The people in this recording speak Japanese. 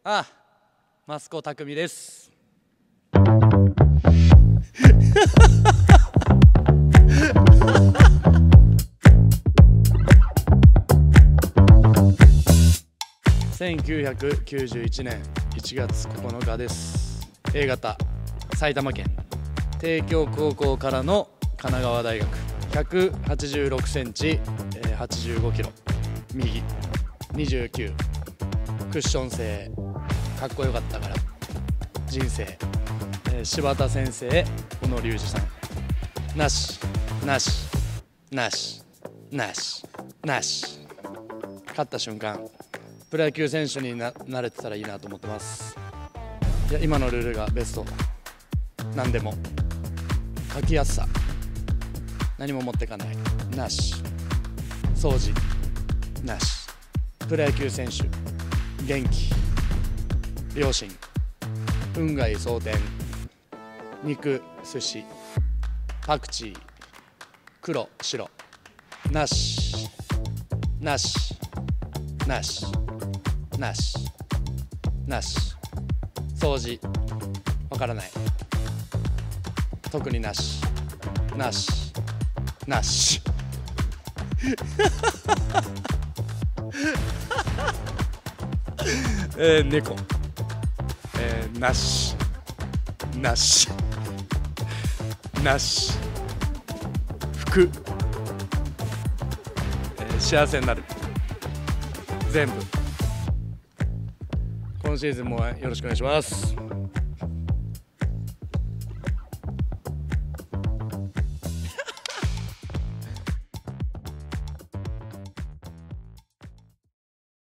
あ、益子匠です。1991年1月9日です。A 型、埼玉県帝京高校からの神奈川大学、186センチ、85キロ、右、29、クッション性、かっこよかったから人生、柴田先生、小野隆二さん、なしなしなしなしなし。勝った瞬間プロ野球選手になれてたらいいなと思ってます。いや、今のルールがベスト。何でも書きやすさ、何も持ってかない、なし、掃除なし、プロ野球選手、元気、両親、運外蒼天、肉、寿司、パクチー、黒、白、なしなしなしなしなし、掃除わからない、特になしなしなし猫、なしなしなし、服、幸せになる、全部。今シーズンもよろしくお願いします。